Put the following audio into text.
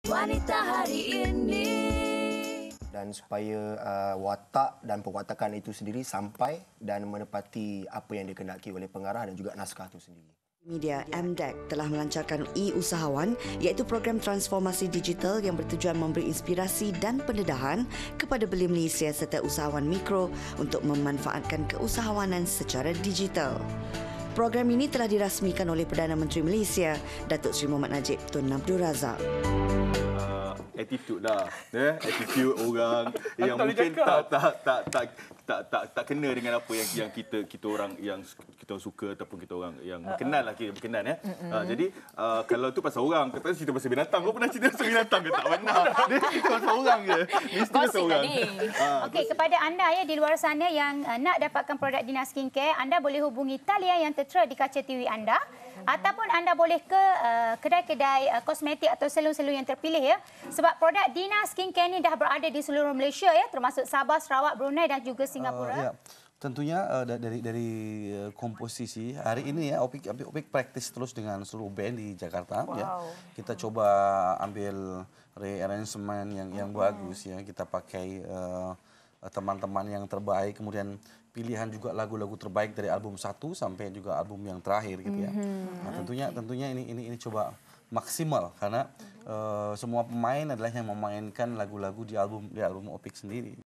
Wanita hari ini. Dan supaya watak dan perwatakan itu sendiri sampai dan menepati apa yang dikehendaki oleh pengarah dan juga naskah itu sendiri. Media MDEC telah melancarkan e-usahawan iaitu program transformasi digital yang bertujuan memberi inspirasi dan pendedahan kepada belia Malaysia serta usahawan mikro untuk memanfaatkan keusahawanan secara digital. Program ini telah dirasmikan oleh Perdana Menteri Malaysia, Datuk Seri Mohamed Najib Tun Abdul Razak. Attitude dah, attitude orang yang mungkin tak kena dengan apa yang kita orang yang kita suka ataupun kita orang yang berkenan lah, kita berkenan ya. Jadi kalau tu pasal orang, kata cerita pasal binatang, kau pernah cerita pasal binatang ke? Tak pernah. Dia cerita pasal orang je. Mesti pasal orang. Okey, kepada anda ya di luar sana yang nak dapatkan produk Dina Skincare, anda boleh hubungi talian yang tertera di kaca TV anda ataupun anda boleh ke kedai-kedai kosmetik atau salon-salon yang terpilih ya. Sebab produk Dina Skincare ni dah berada di seluruh Malaysia ya, termasuk Sabah, Sarawak, Brunei dan juga Singapura. Ya. Tentunya dari komposisi hari ini ya Opik praktis terus dengan seluruh band di Jakarta ya. Kita coba ambil rearrangement yang bagus ya. Kita pakai teman-teman yang terbaik, kemudian pilihan juga lagu-lagu terbaik dari album 1 sampai juga album yang terakhir gitu ya. Nah, tentunya ini coba maksimal karena semua pemain adalah yang memainkan lagu-lagu di album Opik sendiri.